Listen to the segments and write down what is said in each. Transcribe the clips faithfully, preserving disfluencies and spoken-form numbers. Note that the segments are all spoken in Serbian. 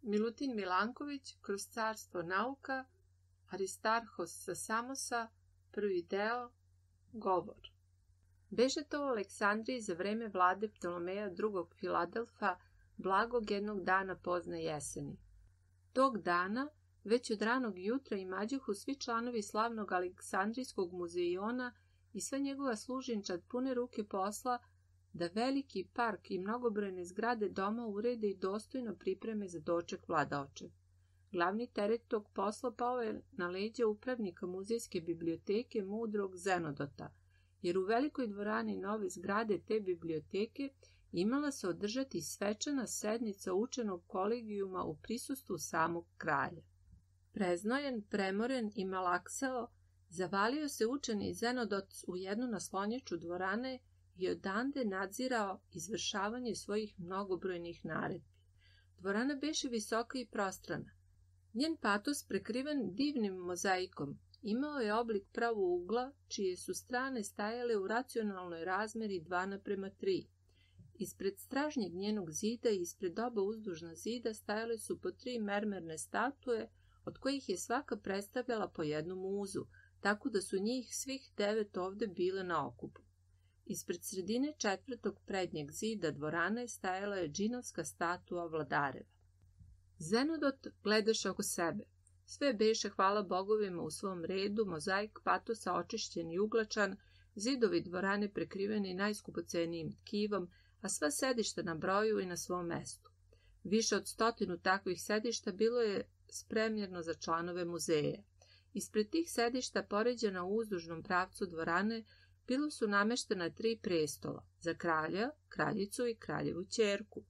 Milutin Milanković kroz carstvo nauka, Aristarhos sa Samosa, prvi deo, govor. Beše to u Aleksandriji za vreme vlade Ptolomeja drugog Filadelfa, blagog jednog dana pozne jeseni. Tog dana, već od ranog jutra imađuhu svi članovi slavnog Aleksandrijskog muzejona i sva njegova služinčad pune ruke posla da veliki park i mnogobrojne zgrade doma urede i dostojno pripreme za doček vladaočev. Glavni teret tog posla pao je na leđa upravnika muzejske biblioteke mudrog Zenodota, jer u velikoj dvorani nove zgrade te biblioteke imala se održati svečana sednica učenog kolegijuma u prisustvu samog kralja. Preznojen, premoren i malaksao, zavalio se učeni Zenodot u jednu naslonjaču dvorane i odande nadzirao izvršavanje svojih mnogobrojnih naredbi. Dvorana beše visoka i prostrana. Njen patos, prekriven divnim mozaikom, imao je oblik pravougla, čije su strane stajale u racionalnoj razmeri dva naprema tri. Ispred stražnjeg njenog zida i ispred oba uzdužna zida stajale su po tri mermerne statue, od kojih je svaka predstavljala po jednu muzu, tako da su njih svih devet ovde bile na okupu. Ispred sredine četvrtog prednjeg zida dvorane stajala je džinovska statua vladareva. Zenodot gledaše oko sebe. Sve beše, hvala bogovima, u svom redu, mozaik patosa očišćen i uglačan, zidovi dvorane prekriveni najskupocenijim tkivom, a sva sedišta na broju i na svom mestu. Više od stotinu takvih sedišta bilo je spremljeno za članove muzeja. Ispred tih sedišta, poređena u uzdužnom pravcu dvorane, bilo su nameštena tri prestola, za kralja, kraljicu i kraljevu ćerku.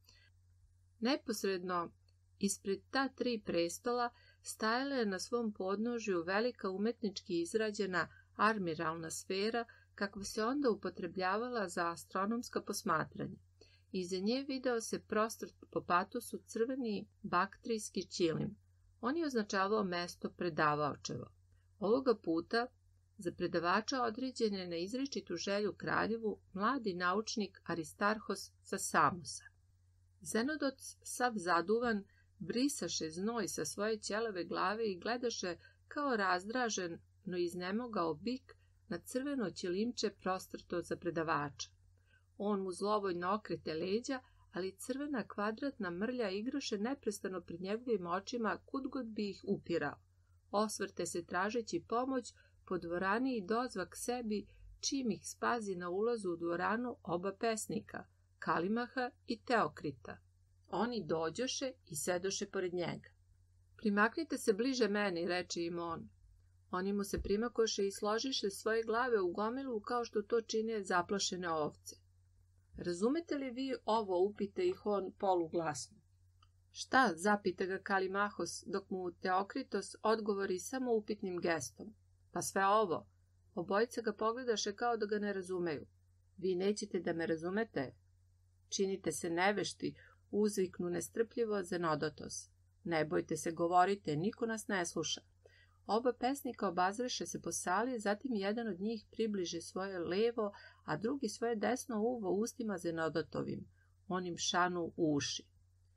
Neposredno ispred ta tri prestola stajala je na svom podnožju velika umetnički izrađena armiralna sfera, kakva se onda upotrebljavala za astronomska posmatranja. Iza nje video se prostrt po patosu crveni baktrijski ćilim. On je označavao mesto predavaočevo. Ovoga puta za predavača određen je na izričitu želju kraljevu mladi naučnik Aristarhos sa Samosa. Zenodot, sav zaduvan, brisaše znoj sa svoje ćelave glave i gledaše kao razdražen, no iznemogao bik na crveno ćilimče prostrto za predavača. On mu zlovoljno okrete leđa, ali crvena kvadratna mrlja igraše neprestano pred njegovim očima kud god bi ih upirao. Osvrte se tražeći pomoć po dvorani i dozvak sebi, čim ih spazi na ulazu u dvoranu oba pesnika, Kalimaha i Teokrita. Oni dođoše i sedoše pored njega. Primaknite se bliže meni, reče im on. Oni mu se primakoše i složiše svoje glave u gomilu kao što to čine zaplašene ovce. Razumete li vi ovo, upita ih on poluglasno. Šta, zapita ga Kalimahos, dok mu Teokritos odgovori samo upitnim gestom. Pa sve ovo. Obojica ga pogledaše kao da ga ne razumeju. Vi nećete da me razumete? Činite se nevešti, uzviknu nestrpljivo Zenodotos. Ne bojte se, govorite, niko nas ne sluša. Oba pesnika obazreše se po sali, zatim jedan od njih približe svoje levo, a drugi svoje desno uvo ustima Zenodotovim. On im šanu u uši.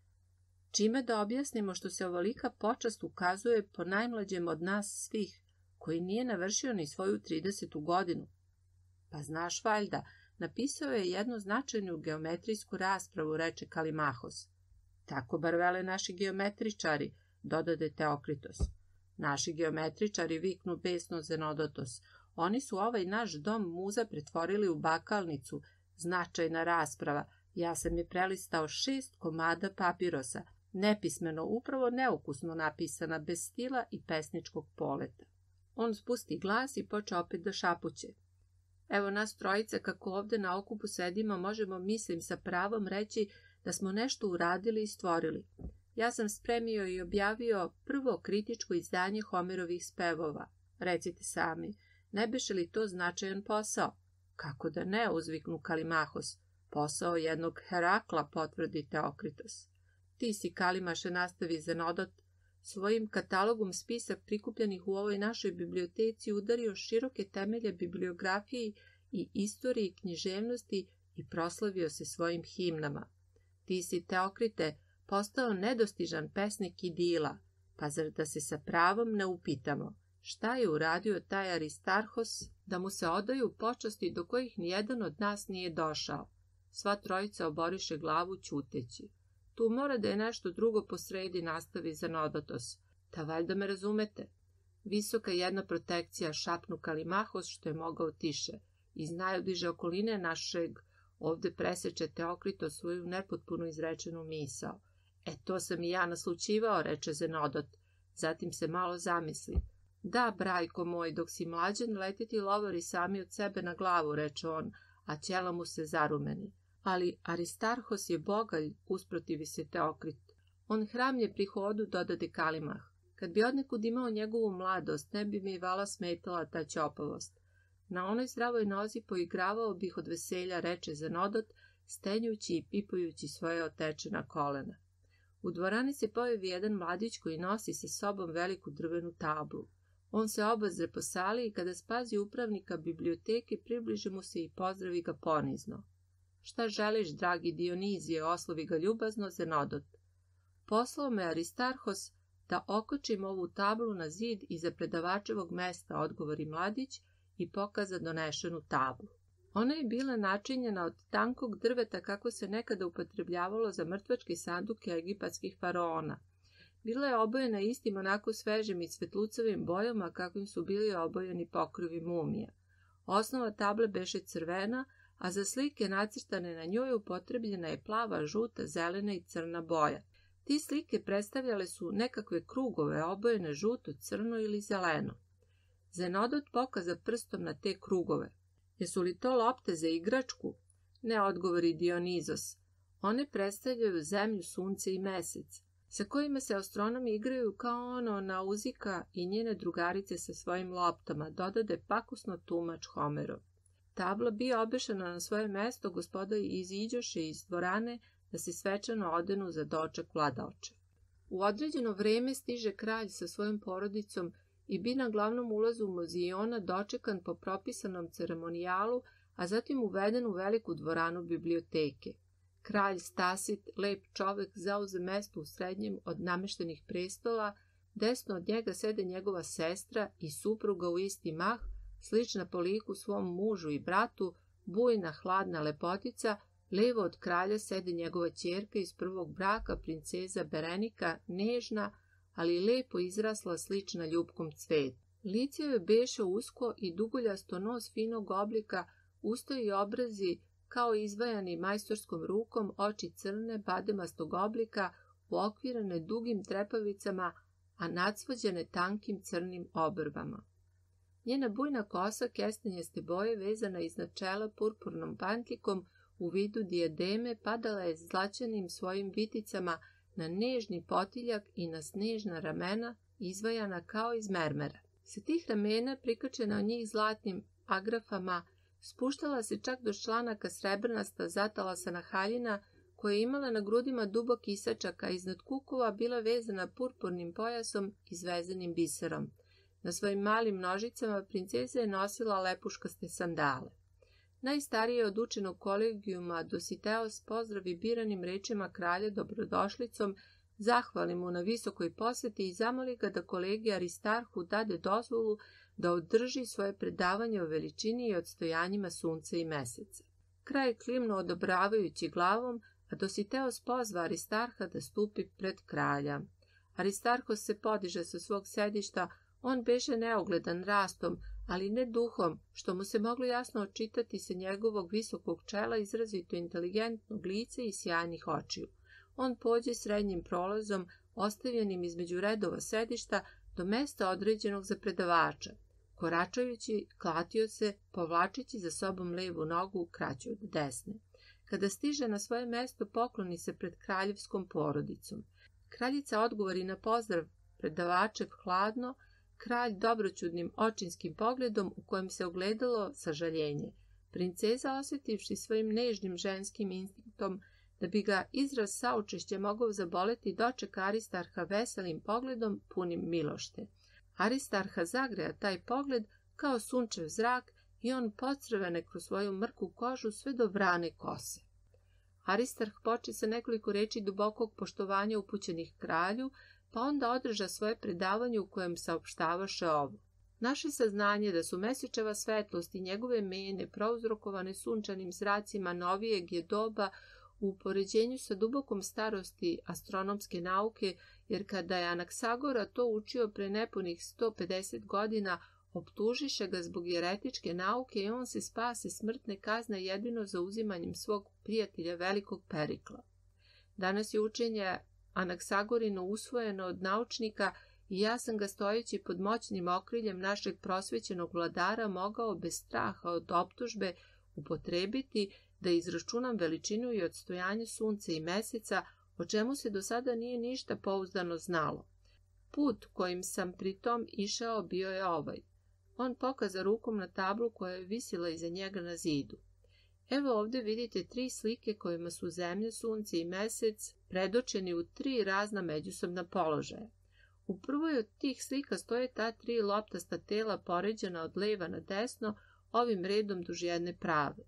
Čime da objasnimo što se ovolika počast ukazuje po najmlađem od nas svih, koji nije navršio ni svoju tridesetu godinu? Pa znaš, valjda, napisao je jednu značajnu geometrijsku raspravu, reče Kalimahos. Tako bar vele naši geometričari, dodade Teokritos. Naši geometričari, viknu besno Zenodotos. Oni su ovaj naš dom muza pretvorili u bakalnicu. Značajna rasprava. Ja sam je prelistao šest komada papirosa, nepismeno, upravo neukusno napisana, bez stila i pesničkog poleta. On spusti glas i poče opet da šapuće. Evo nas trojice, kako ovde na okupu sedimo, možemo, mislim, sa pravom reći da smo nešto uradili i stvorili. Ja sam spremio i objavio prvo kritičko izdanje Homerovih spevova. Recite sami, ne beše li to značajan posao? Kako da ne, uzviknu Kalimahos. Posao jednog Herakla, potvrdi Teokritos. Ti si, Kalimaše, nastavi Zenodot, svojim katalogom spisak prikupljenih u ovoj našoj biblioteci udario široke temelje bibliografiji i istoriji književnosti i proslavio se svojim himnama. Ti si, Teokrite, postao nedostižan pesnik idila, pa zar da se sa pravom ne upitamo šta je uradio taj Aristarhos da mu se odaju počasti do kojih nijedan od nas nije došao. Sva trojica oboriše glavu ćuteći. Tu mora da je nešto drugo posredi, nastavi Zenodotos. Ta valjda me razumete. Visoka jedna protekcija, šapnu Kalimahos što je mogao tiše. Iz najbliže okoline našeg ovde preseče Teokrito svoju nepotpuno izrečenu misao. E, to sam i ja naslućivao, reče Zenodot. Zatim se malo zamisli. Da, brajko moj, dok si mlađan, letiti lovari sami od sebe na glavu, reče on, a ćela mu se zarumeni. Ali Aristarhos je bogalj, usprotivi se Teokrit. On hramlje pri hodu, dodade Kalimah. Kad bi odnekud imao njegovu mladost, ne bi mi vala smetala ta ćopavost. Na onoj zdravoj nozi poigravao bih od veselja, reče Zenodot, stenjući i pipajući svoje otečena kolena. U dvorani se pojavi jedan mladić koji nosi sa sobom veliku drvenu tablu. On se obazre po sali i kada spazi upravnika biblioteke, približi mu se i pozdravi ga ponizno. Šta želiš, dragi Dionizije, oslovi ga ljubazno Zenodot. Poslao me Aristarhos da okočim ovu tablu na zid iza predavačevog mesta, odgovori mladić i pokaza donešenu tablu. Ona je bila načinjena od tankog drveta kako se nekada upotrebljavalo za mrtvačke sanduke egipatskih faraona. Bila je obojena istim onako svežim i svetlucavim bojama kakvim su bili obojeni pokrovi mumija. Osnova table beše crvena, a za slike nacrtane na njoj upotrebljena je plava, žuta, zelena i crna boja. Ti slike predstavljale su nekakve krugove obojene žuto, crno ili zeleno. Zenodot pokaza prstom na te krugove. Jesu li to lopte za igračku? Ne, odgovori Dionizos. One predstavljaju zemlju, sunce i mesec, sa kojima se astronomi igraju kao ono Nauzika i njene drugarice sa svojim loptama, dodade pakusno tumač Homerov. Tabla bio obešena na svoje mesto, gospoda iziđoše iz dvorane da se svečano odenu za doček vladaoče. U određeno vreme stiže kralj sa svojom porodicom i bi na glavnom ulazu muziona dočekan po propisanom ceremonijalu, a zatim uveden u veliku dvoranu biblioteke. Kralj Stasit, lep čovek, zauze mesto u srednjem od nameštenih prestola, desno od njega sede njegova sestra i supruga u isti mah, slična po liku svom mužu i bratu, bujna, hladna lepotica, levo od kralja sede njegova ćerka iz prvog braka, princeza Berenika, nežna, ali lepo izrasla, slična ljubkom cvetu. Lice joj beše usko i duguljasto, nos finog oblika, usta i obrazi kao izvajani majstorskom rukom, oči crne, bademastog oblika, uokvirane dugim trepavicama, a nadsvođene tankim crnim obrvama. Njena bujna kosa kestenjaste boje, vezana iznad čela purpurnom pantlikom u vidu diademe, padala je zlaćenim svojim viticama na nežni potiljak i na snežna ramena, izvajana kao iz mermera. Sa tih ramena, prikačena o njih zlatnim agrafama, spuštala se čak do članaka srebrnasta zatalasana haljina, koja je imala na grudima dubok isačak, a iznad kukova bila vezana purpurnim pojasom i zvezanim biserom. Na svojim malim nožicama princeza je nosila lepuškaste sandale. Najstariji od učenog kolegijuma Dositeos pozdravi biranim rečima kralja dobrodošlicom, zahvali mu na visokoj poseti i zamoli ga da kolegi Aristarhu dade dozvolu da održi svoje predavanje o veličini i odstojanjima sunca i meseca. Kralj klimnu odobravajući glavom, a Dositeos pozva Aristarha da stupi pred kralja. Aristarhos se podiže sa svog sedišta, on beše neogledan rastom, ali ne duhom, što mu se moglo jasno očitati sa njegovog visokog čela, izrazito inteligentnog lica i sjajnih očiju. On pođe srednjim prolazom, ostavljenim između redova sedišta, do mesta određenog za predavača. Koračajući, klatio se, povlačeći za sobom levu nogu kraću od desne. Kada stiže na svoje mesto, pokloni se pred kraljevskom porodicom. Kraljica odgovori na pozdrav predavačev hladno, kralj dobroćudnim očinskim pogledom u kojem se ogledalo sažaljenje. Princeza, osjetivši svojim nežnim ženskim instinktom da bi ga izraz saučešća mogao zaboleti, dočeka Aristarha veselim pogledom punim milošte. Aristarha zagreja taj pogled kao sunčev zrak i on pocrvene kroz svoju mrku kožu sve do vrane kose. Aristarh poče sa nekoliko reči dubokog poštovanja upućenih kralju, pa onda održa svoje predavanje u kojem saopštavaše ovo. Naše saznanje da su Mesečeva svetlost i njegove mene prouzrokovane sunčanim zracima novijeg je doba u upoređenju sa dubokom starosti astronomske nauke, jer kada je Anaksagora to učio pre nepunih sto pedeset godina, optužiše ga zbog jeretičke nauke i on se spase smrtne kazne jedino za uzimanjem svog prijatelja velikog Perikla. Danas je učenje Anaksagorino usvojeno od naučnika i ja sam ga stojeći pod moćnim okriljem našeg prosvećenog vladara mogao bez straha od optužbe upotrebiti da izračunam veličinu i odstojanje sunca i meseca, o čemu se do sada nije ništa pouzdano znalo. Put kojim sam pritom išao bio je ovaj. On pokaza rukom na tablu koja je visila iza njega na zidu. Evo ovdje vidite tri slike kojima su zemlja, sunce i mesec predočeni u tri razna međusobna položaja. U prvoj od tih slika stoje ta tri loptasta tela poređana od leva na desno, ovim redom duž jedne prave.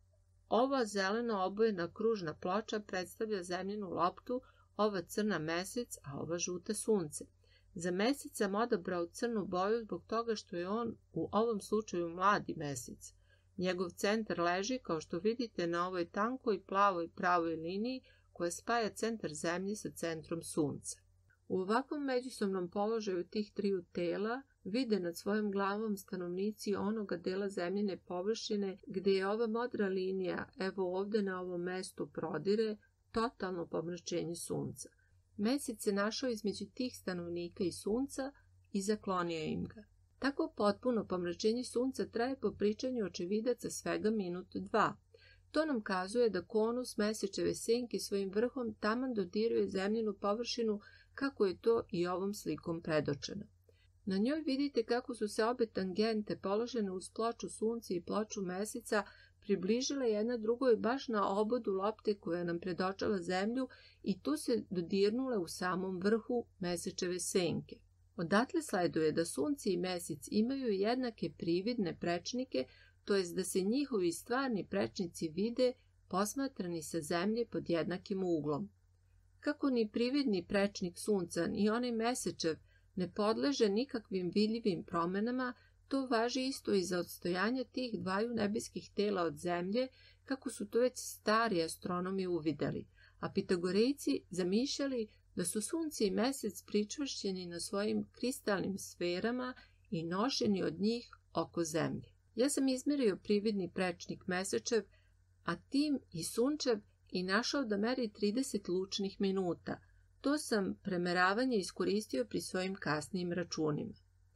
Ova zeleno obojena kružna ploča predstavlja zemljinu loptu, ova crna mesec, a ova žuta sunce. Za mesec sam odabrao crnu boju zbog toga što je on u ovom slučaju mladi mesec. Njegov centar leži, kao što vidite, na ovoj tankoj plavoj pravoj liniji koja spaja centar zemlje sa centrom sunca. U ovakvom međusobnom položaju tih triju tela vide nad svojom glavom stanovnici onoga dela zemljine površine gdje je ova modra linija, evo ovdje na ovom mestu prodire, totalno pomračenje sunca. Mesec se našao između tih stanovnika i sunca i zaklonio im ga. Tako potpuno pomračenje sunca traje po pričanju očevidaca svega minut dva. To nam kazuje da konus mesečeve senke svojim vrhom taman dodiruje zemljinu površinu kako je to i ovom slikom predočeno. Na njoj vidite kako su se obe tangente položene uz ploču sunca i ploču meseca približile jedna drugoj baš na obodu lopte koja nam predočava zemlju i tu se dodirnule u samom vrhu mesečeve senke. Odatle sleduje da sunce i mesec imaju jednake prividne prečnike, to jest da se njihovi stvarni prečnici vide posmatrani sa zemlje pod jednakim uglom. Kako ni prividni prečnik sunca ni onaj mesečev ne podleže nikakvim vidljivim promenama, to važi isto i za odstojanje tih dvaju nebeskih tela od zemlje, kako su to već stari astronomi uvideli, a Pitagorejci zamišljali da su sunce i mesec pričvršćeni na svojim kristalnim sferama i nošeni od njih oko zemlje. Ja sam izmerio prividni prečnik mesečev, a tim i sunčev i našao da meri trideset lučnih minuta. To sam premeravanje iskoristio pri svojim kasnijim računima.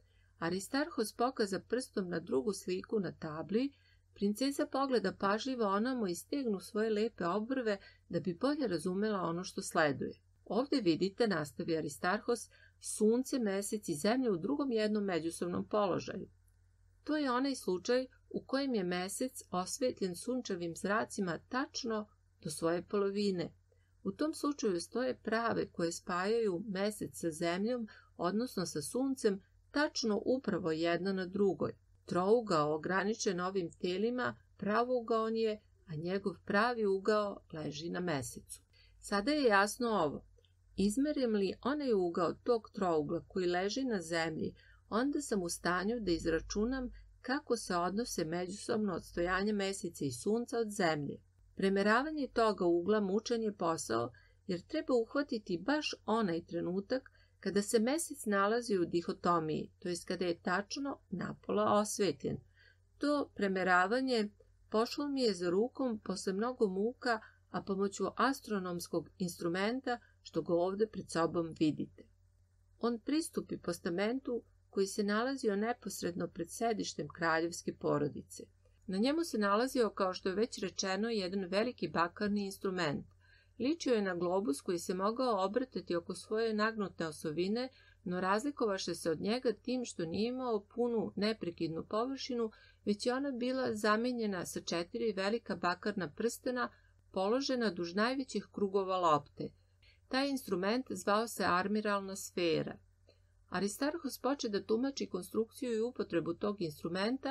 Aristarhos pokaza prstom na drugu sliku na tabli, princeza pogleda pažljivo onamo i stegnu svoje lepe obrve da bi bolje razumela ono što sleduje. Ovdje vidite, nastavi Aristarhos, sunce, mesec i zemlja u drugom jednom međusobnom položaju. To je onaj slučaj u kojem je mesec osvetljen sunčevim zracima tačno do svoje polovine. U tom slučaju stoje prave koje spajaju mesec sa zemljom, odnosno sa suncem, tačno upravo jedna na drugoj. Trougao ograničen ovim telima pravougaon je, a njegov pravi ugao leži na mesecu. Sada je jasno ovo. Izmerim li onaj ugao tog trougla koji leži na zemlji, onda sam u stanju da izračunam kako se odnose međusobno odstojanje meseca i sunca od zemlje. Premeravanje toga ugla mučan je posao, jer treba uhvatiti baš onaj trenutak kada se mesec nalazi u dihotomiji, to jest kada je tačno napola osvetljen. To premeravanje pošlo mi je za rukom posle mnogo muka, a pomoću astronomskog instrumenta što ga ovdje pred sobom vidite. On pristupi postamentu koji se nalazio neposredno pred sedištem kraljevske porodice. Na njemu se nalazio, kao što je već rečeno, jedan veliki bakarni instrument. Ličio je na globus koji se mogao obrtati oko svoje nagnute osovine, no razlikovaše se od njega tim što nije imao punu neprekidnu površinu, već je ona bila zamijenjena sa četiri velika bakarna prstena položena duž najvećih krugova lopte. Taj instrument zvao se armiralna sfera. Aristarhos poče da tumači konstrukciju i upotrebu tog instrumenta,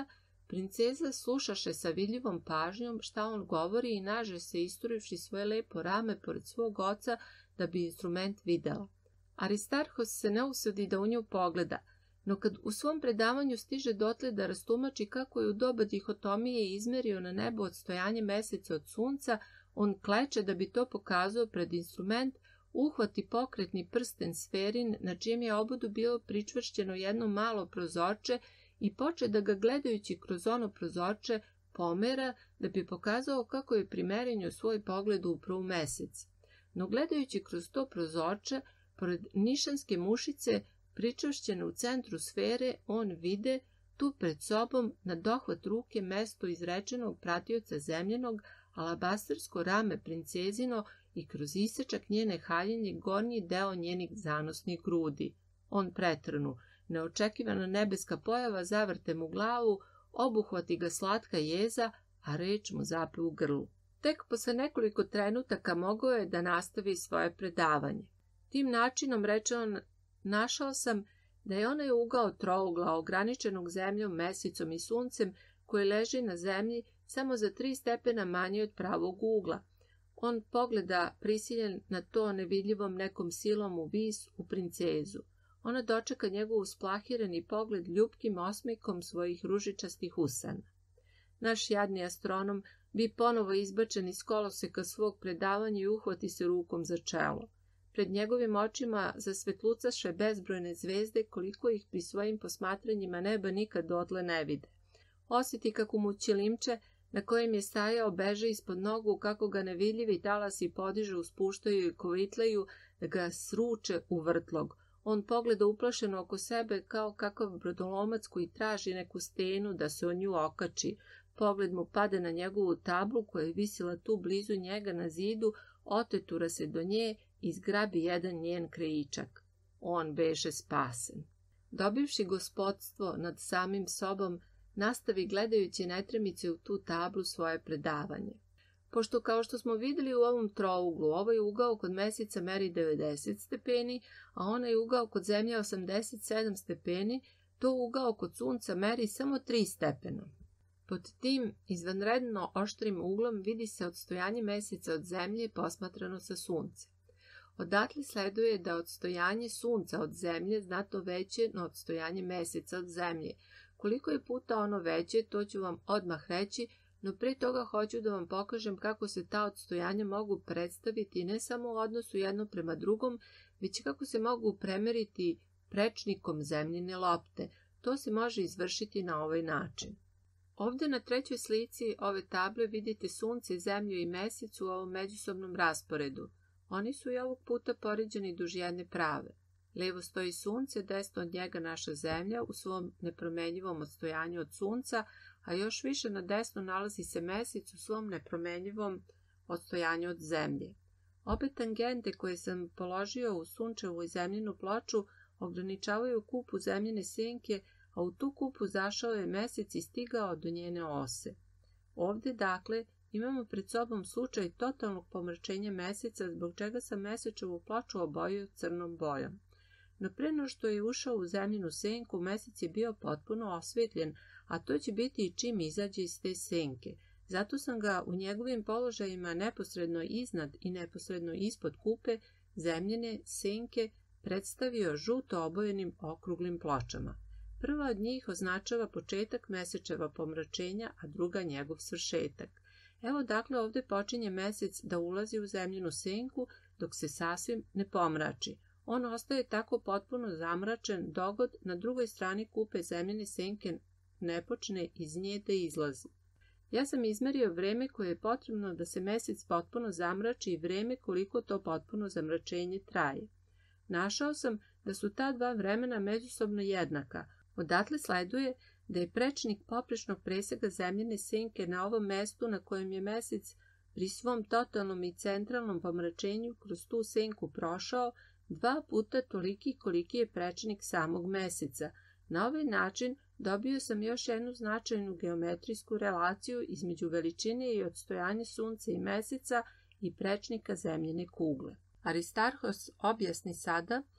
Princeza slušaše sa vidljivom pažnjom šta on govori i naže se isturivši svoje lepo rame pored svog oca da bi instrument videla. Aristarhos se ne usudi da u nju pogleda, no kad u svom predavanju stiže dotle da rastumači kako je u doba dihotomije izmerio na nebo odstojanje meseca od sunca, on kleče da bi to pokazao pred instrument, uhvati pokretni prsten sferin na čijem je obodu bilo pričvršćeno jedno malo prozorče i poče da ga gledajući kroz ono prozorče pomera da bi pokazao kako je pri merenju svoj pogled upravo u mesec. No gledajući kroz to prozorče, pored nišanske mušice pričvršćene u centru sfere, on vide tu pred sobom na dohvat ruke mesto izrečenog pratioca zemljenog, alabastarsko rame princezino i kroz isečak njene haljine gornji deo njenih zanosnih grudi. On pretrnu, neočekivana nebeska pojava zavrte mu glavu, obuhvati ga slatka jeza, a reč mu zape u grlu. Tek posle nekoliko trenutaka mogao je da nastavi svoje predavanje. Tim načinom, reče on, našao sam da je onaj ugao trougla ograničenog zemljom, mesecom i suncem koji leži na zemlji samo za tri stepena manje od pravog ugla. On pogleda prisiljen na to nevidljivom nekom silom u vis u princezu. Ona dočeka njegov usplahireni pogled ljubkim osmehom svojih ružičastih usana. Naš jadni astronom bi ponovo izbačen iz koloseka svog predavanja i uhvati se rukom za čelo. Pred njegovim očima zasvetlucaše bezbrojne zvezde koliko ih pri svojim posmatranjima neba nikad dotle ne vide. Osjeti kako mu ćilimče na kojem je stajao beže ispod nogu, kako ga nevidljivi talasi podižu, spuštaju i kovitlaju da ga sruče u vrtlog. On pogleda uplašeno oko sebe kao kakav brodolomac koji traži neku stenu da se o nju okači. Pogled mu pade na njegovu tablu koja je visila tu blizu njega na zidu, otetura se do nje i zgrabi jedan njen krajičak. On beše spasen. Dobivši gospodstvo nad samim sobom, nastavi gledajući netremice u tu tablu svoje predavanje. Pošto, kao što smo vidjeli u ovom trouglu, ovaj ugao kod meseca meri devedeset stepeni, a onaj ugao kod zemlje osamdeset sedam stepeni, to ugao kod sunca meri samo tri stepena. Pod tim izvanredno oštrim uglom vidi se odstojanje meseca od zemlje posmatrano sa sunce. Odatle sleduje da odstojanje sunca od zemlje znatno veće na odstojanje meseca od zemlje. Koliko je puta ono veće, to ću vam odmah reći, no prije toga hoću da vam pokažem kako se ta odstojanja mogu predstaviti ne samo u odnosu jedno prema drugom, već kako se mogu premeriti prečnikom zemljine lopte. To se može izvršiti na ovaj način. Ovdje na trećoj slici ove table vidite sunce, zemlju i mesec u ovom međusobnom rasporedu. Oni su i ovog puta poređeni duž jedne prave. Levo stoji sunce, desno od njega naša zemlja u svom nepromenjivom odstojanju od sunca, a još više na desno nalazi se mesec u svom nepromenjivom odstojanju od zemlje. Obe tangente koje sam položio u sunčevu i zemljinu ploču ograničavaju kupu zemljine senke, a u tu kupu zašao je mesec i stigao do njene ose. Ovdje, dakle, imamo pred sobom slučaj totalnog pomračenja meseca, zbog čega sam mesečevu ploču obojio crnom bojom. No pre no što je ušao u zemljinu senku, mesec je bio potpuno osvetljen, a to će biti i čim izađe iz te senke. Zato sam ga u njegovim položajima neposredno iznad i neposredno ispod kupe zemljine senke predstavio žuto obojenim okruglim pločama. Prva od njih označava početak mesečeva pomračenja, a druga njegov svršetak. Evo dakle ovdje počinje mesec da ulazi u zemljinu senku dok se sasvim ne pomrači. On ostaje tako potpuno zamračen dogod na drugoj strani kupe zemljine senke ne počne iz nje da izlazi. Ja sam izmerio vreme koje je potrebno da se mesec potpuno zamrači i vreme koliko to potpuno zamračenje traje. Našao sam da su ta dva vremena međusobno jednaka. Odatle sleduje da je prečnik poprečnog presega zemljine senke na ovom mestu na kojem je mesec pri svom totalnom i centralnom pomračenju kroz tu senku prošao dva puta toliki koliki je prečnik samog meseca. Na ovaj način dobio sam još jednu značajnu geometrijsku relaciju između veličine i odstojanja sunca i meseca i prečnika zemljine kugle. Aristarhos objasni sada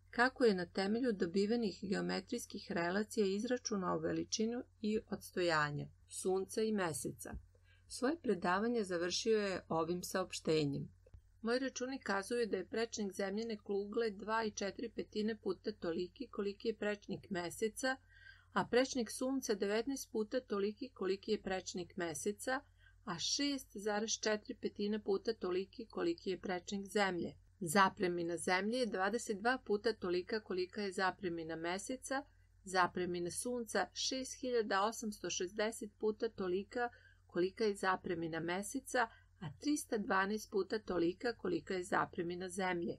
kako je na temelju dobivenih geometrijskih relacija izračunao veličinu i odstojanje Sunca i Meseca. Svoje predavanje završio je ovim saopštenjem. Moji računi kazuju da je prečnik zemljine kugle dva i četiri petine puta toliki koliki je prečnik Meseca, a prečnik Sunca devetnaest puta toliki koliki je prečnik Meseca, a šest zarez četiri petine puta toliki koliki je prečnik Zemlje. Zapremina Zemlje je dvadeset dva puta tolika kolika je zapremina Meseca, zapremina Sunca šest hiljada osamsto šezdeset puta tolika kolika je zapremina Meseca, a trista dvanaest puta tolika kolika je zapremina Zemlje.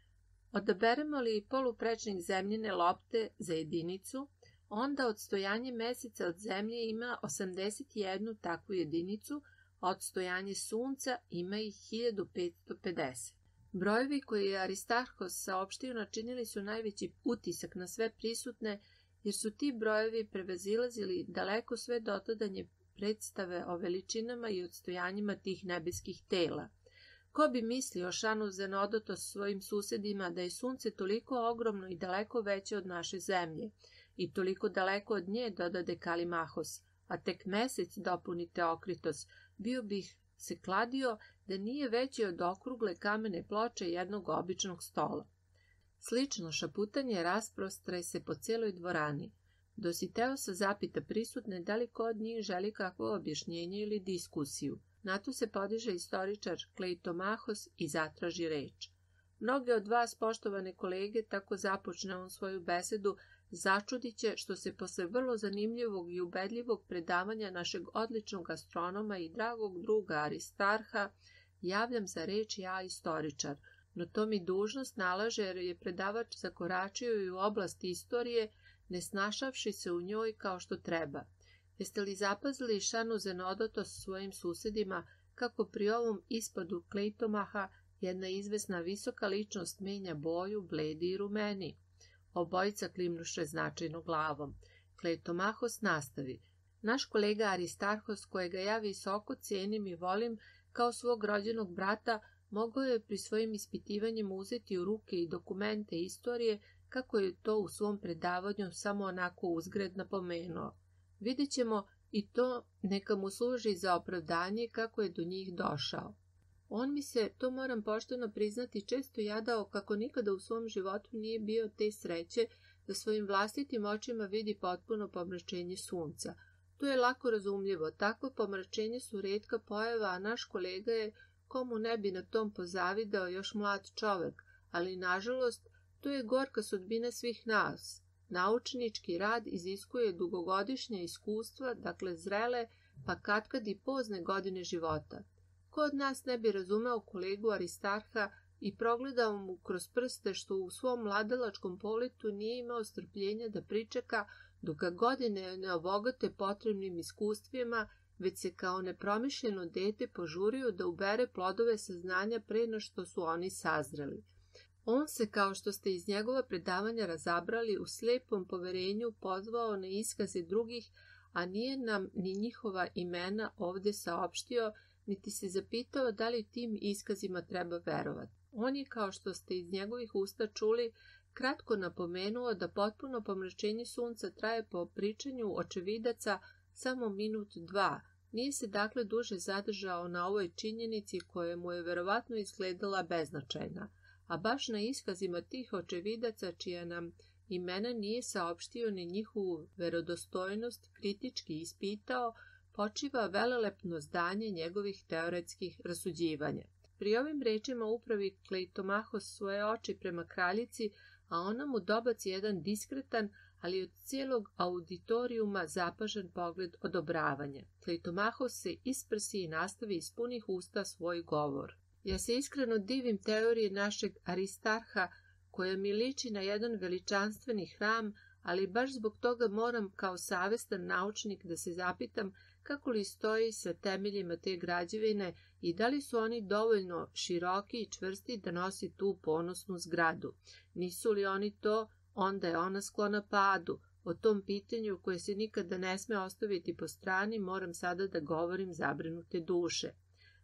Odaberemo li poluprečnik zemljine lopte za jedinicu, onda odstojanje Meseca od Zemlje ima osamdeset jednu takvu jedinicu, a odstojanje Sunca ima ih hiljadu petsto pedeset. Brojevi koje je Aristarhos saopštio načinili su najveći utisak na sve prisutne, jer su ti brojevi prevazilazili daleko sve dotadanje predstave o veličinama i odstojanjima tih nebeskih tela. Ko bi mislio, šanu Zenodotos svojim susedima, da je Sunce toliko ogromno i daleko veće od naše Zemlje, i toliko daleko od nje, dodade Kalimahos, a tek Mesec, dopuni Teokritos, bio bih se kladio da nije veći od okrugle kamene ploče jednog običnog stola. Slično šaputanje rasprostre se po cijeloj dvorani. Dositeosa zapita prisutne da li ko od njih želi kakvo objašnjenje ili diskusiju. Na to se podiže istoričar Kleitomahos i zatraži reč. Mnoge od vas, poštovane kolege, tako započne on svoju besedu, začudit će što se posle vrlo zanimljivog i ubedljivog predavanja našeg odličnog astronoma i dragog druga Aristarha javljam za reč ja, istoričar, no to mi dužnost nalaže jer je predavač zakoračio i u oblast istorije, ne snašavši se u njoj kao što treba. Jeste li zapazili šanu Zenodotos svojim susedima kako pri ovom ispadu Kleitomaha jedna izvesna visoka ličnost menja boju, bledi i rumeni? Obojica klimnuše značajno glavom. Kleitomahos nastavi. Naš kolega Aristarhos, kojega ja visoko cijenim i volim kao svog rođenog brata, mogao je pri svojim ispitivanjima uzeti u ruke i dokumente istorije kako je to u svom predavanju samo onako uzgred napomenuo. Vidjet ćemo i to neka mu služi za opravdanje kako je do njih došao. On mi se, to moram pošteno priznati, često jadao kako nikada u svom životu nije bio te sreće da svojim vlastitim očima vidi potpuno pomračenje sunca. To je lako razumljivo, takvo pomračenje su retka pojava, a naš kolega je, komu ne bi na tom pozavidao, još mlad čovek, ali nažalost to je gorka sudbina svih nas. Naučnički rad iziskuje dugogodišnje iskustva, dakle zrele, pa katkad i pozne godine života. Ko od nas ne bi razumeo kolegu Aristarha i progledao mu kroz prste što u svom mladalačkom poletu nije imao strpljenja da pričeka dok ga godine ne obogate potrebnim iskustvima, već se kao nepromišljeno dete požurio da ubere plodove saznanja pre no što su oni sazreli. On se, kao što ste iz njegova predavanja razabrali, u slepom poverenju pozvao na iskaze drugih, a nije nam ni njihova imena ovde saopštio, niti se zapitao da li tim iskazima treba verovati. On je, kao što ste iz njegovih usta čuli, kratko napomenuo da potpuno pomračenje sunca traje po pričanju očevidaca samo minut dva. Nije se dakle duže zadržao na ovoj činjenici koja mu je verovatno izgledala beznačajna, a baš na iskazima tih očevidaca čija nam imena nije saopštio ni njihovu verodostojnost kritički ispitao, počiva velelepno zdanje njegovih teoretskih rasuđivanja. Pri ovim rečima upravi Kleitomahos svoje oči prema kraljici, a ona mu dobaci jedan diskretan, ali od cijelog auditorijuma zapažen pogled odobravanja. Kleitomahos se isprsi i nastavi iz punih usta svoj govor. Ja se iskreno divim teoriji našeg Aristarha, koja mi liči na jedan veličanstveni hram, ali baš zbog toga moram kao savestan naučnik da se zapitam kako li stoji sa temeljima te građevine i da li su oni dovoljno široki i čvrsti da nosi tu ponosnu zgradu. Nisu li oni to, onda je ona sklona padu. O tom pitanju koje se nikada ne sme ostaviti po strani moram sada da govorim zabrinute duše.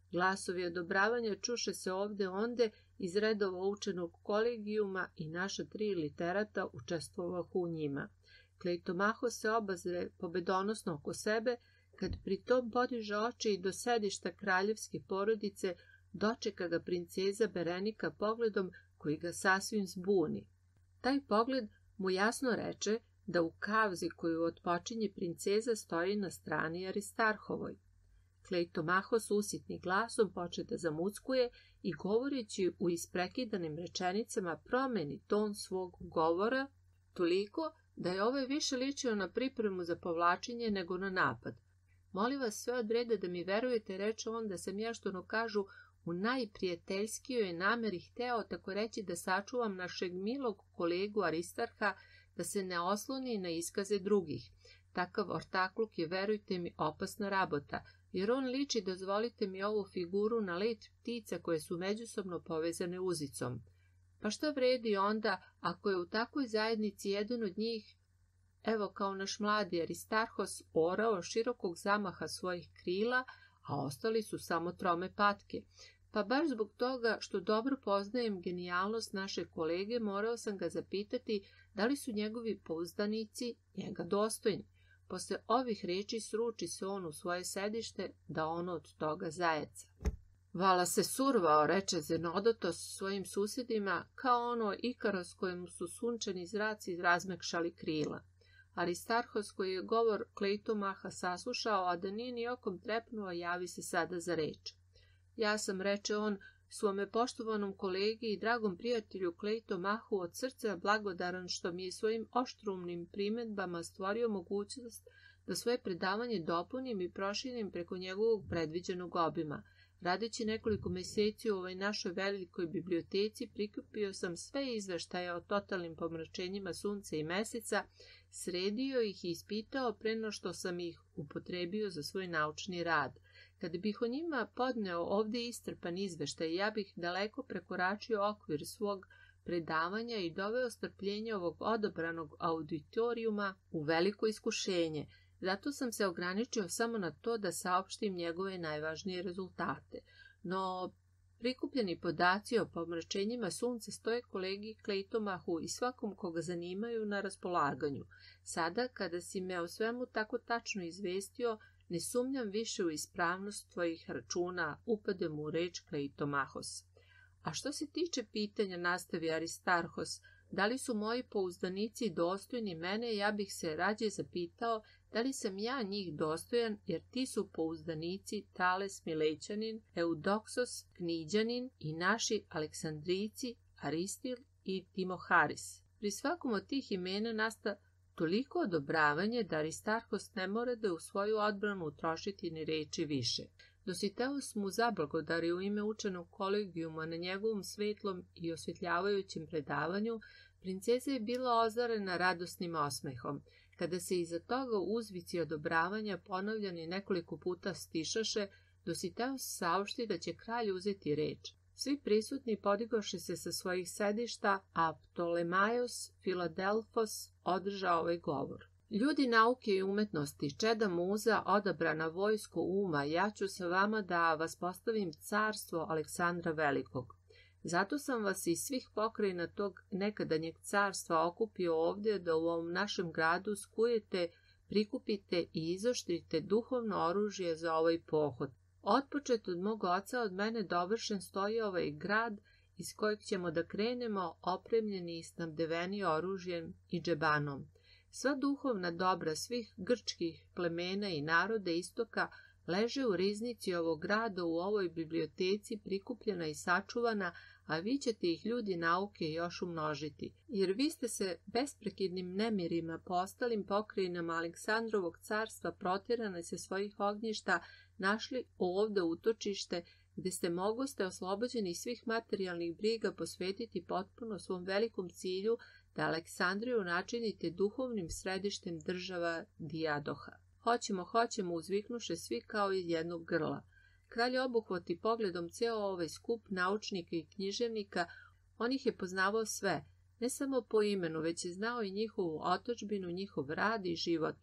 Glasovi odobravanja čuše se ovde onde iz redova učenog kolegijuma i naša tri literata učestvovahu u njima. Klejtomaho se obazre pobedonosno oko sebe, kad pritom podiže oči i do sedišta kraljevske porodice dočeka ga princeza Berenika pogledom koji ga sasvim zbuni. Taj pogled mu jasno reče da u kavzi koju otpočinje princeza stoji na strani Aristarhovoj. Klejtomaho s usitnim glasom poče da zamuckuje i govoreći u isprekidanim rečenicama promeni ton svog govora toliko da je ovaj više ličio na pripremu za povlačenje nego na napad. Molim vas sve od reda da mi verujete, reče on, da sam ja, što no kažu, u najprijateljskijoj nameri hteo tako reći da sačuvam našeg milog kolegu Aristarha, da se ne osloni na iskaze drugih. Takav ortakluk je, verujte mi, opasna rabota, jer on liči, dozvolite mi ovu figuru, na let ptica koje su međusobno povezane uzicom. Pa šta vredi onda, ako je u takvoj zajednici jedan od njih, evo kao naš mladi Aristarhos, orao širokog zamaha svojih krila, a ostali su samo trome patke. Pa baš zbog toga što dobro poznajem genijalnost naše kolege, morao sam ga zapitati da li su njegovi pouzdanici njega dostojni. Posle ovih reči sruči se on u svoje sedište, da ono od toga zajeca. Vala se survao, reče Zenodotos svojim susjedima, kao ono Ikaros kojemu su sunčani zraci razmekšali krila. Aristarhos, koji je govor Klejtomaha saslušao, a da nije ni okom trepnuo, javi se sada za reč. Ja sam, reče on, svome poštovanom kolegi i dragom prijatelju Klejtomahu od srca blagodaran što mi je svojim oštrumnim primedbama stvorio mogućnost da svoje predavanje dopunim i proširim preko njegovog predviđenog obima. Radeći nekoliko meseci u ovoj našoj velikoj biblioteci, prikupio sam sve izveštaje o totalnim pomračenjima sunca i meseca, sredio ih i ispitao pre no što sam ih upotrebio za svoj naučni rad. Kada bih o njima podneo ovde istrpan izveštaj, ja bih daleko prekoračio okvir svog predavanja i doveo strpljenje ovog odabranog auditorijuma u veliko iskušenje. Zato sam se ograničio samo na to da saopštim njegove najvažnije rezultate. No, prikupljeni podaci o pomračenjima sunca stoje kolegi Klejtomahu i svakom koga zanimaju na raspolaganju. Sada, kada si me o svemu tako tačno izvestio, ne sumnjam više u ispravnost tvojih računa, upade mu u reč Klejtomahos. A što se tiče pitanja, nastavi Aristarhos, da li su moji pouzdanici dostojni mene, ja bih se rađe zapitao da li sam ja njih dostojan, jer ti su pouzdanici Tales Milećanin, Eudoksos Kniđanin i naši Aleksandrijci Aristil i Timoharis. Pri svakom od tih imena nasta toliko odobravanje da Aristarhos ne mora da u svoju odbranu utrošiti ni reči više. Dositeos mu zablagodari u ime učenog kolegijuma na njegovom svetlom i osvetljavajućem predavanju, princeza je bila ozarena radosnim osmehom. Kada se iza toga uzvici odobravanja ponavljani nekoliko puta stišaše, Dositeos saopšti da će kralj uzeti reč. Svi prisutni podigoše se sa svojih sedišta, a Ptolemaios Filadelfos održao ovaj govor. Ljudi nauke i umetnosti, čeda muza, odabrana vojsko uma, ja ću sa vama da vas postavim carstvo Aleksandra Velikog. Zato sam vas iz svih pokrajina tog nekadanjeg carstva okupio ovdje da u ovom našem gradu skujete, prikupite i izoštrite duhovno oružje za ovaj pohod. Otpočet od mog oca, od mene dovršen stoji ovaj grad iz kojeg ćemo da krenemo opremljeni i snabdeveni oružjem i džebanom. Sva duhovna dobra svih grčkih plemena i naroda istoka leže u riznici ovog grada u ovoj biblioteci prikupljena i sačuvana, a vi ćete ih ljudi nauke još umnožiti. Jer vi ste se besprekidnim nemirima po ostalim pokrajinama Aleksandrovog carstva protjerane se svojih ognjišta našli ovde utočište gde ste mogoste oslobođeni svih materijalnih briga posvetiti potpuno svom velikom cilju da Aleksandriju načinite duhovnim središtem država Dijadoha. Hoćemo, hoćemo, uzviknuše svi kao iz jednog grla. Kralj obuhvati pogledom ceo ovaj skup naučnika i književnika, on ih je poznavao sve, ne samo po imenu, već je znao i njihovu otadžbinu, njihov rad i život.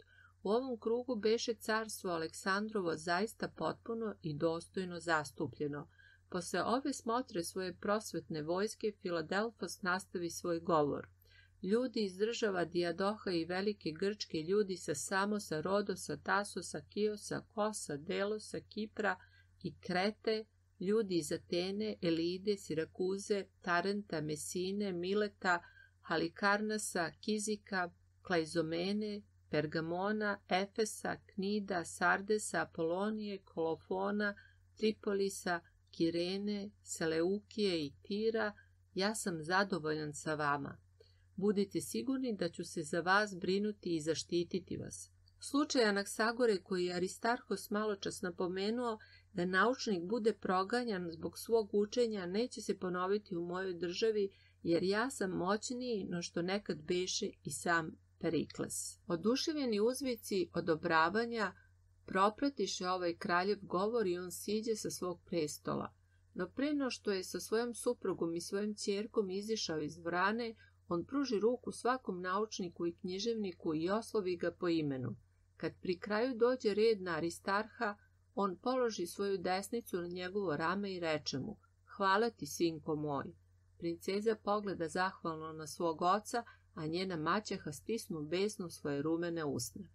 U ovom krugu beše carstvo Aleksandrovo zaista potpuno i dostojno zastupljeno. Posle ove smotre svoje prosvetne vojske, Filadelfos nastavi svoj govor. Ljudi iz država Dijadoha i Velike Grčke, ljudi sa Samosa, Rodosa, Tasosa, Kiosa, Kosa, Delosa, Kipra i Krete, ljudi iz Atene, Elide, Sirakuze, Tarenta, Mesine, Mileta, Halikarnasa, Kizika, Klajzomene, Pergamona, Efesa, Knida, Sardesa, Apolonije, Kolofona, Tripolisa, Kirene, Seleukije i Tira, ja sam zadovoljan sa vama. Budite sigurni da ću se za vas brinuti i zaštititi vas. Slučaj Anaksagore koji je Aristarhos maločas napomenuo da naučnik bude proganjan zbog svog učenja neće se ponoviti u mojoj državi, jer ja sam moćniji no što nekad beše i sam Perikles. Oduševljeni uzvici odobravanja propratiše ovaj kraljev govor i on siđe sa svog prestola. No pre no što je sa svojom suprugom i svojom ćerkom izišao iz dvorane, on pruži ruku svakom naučniku i književniku i oslovi ga po imenu. Kad pri kraju dođe red na Aristarha, on položi svoju desnicu na njegovo rame i reče mu: hvala ti, sinko moj. Princeza pogleda zahvalno na svog oca, a njena maćeha stisnu besno svoje rumene usne.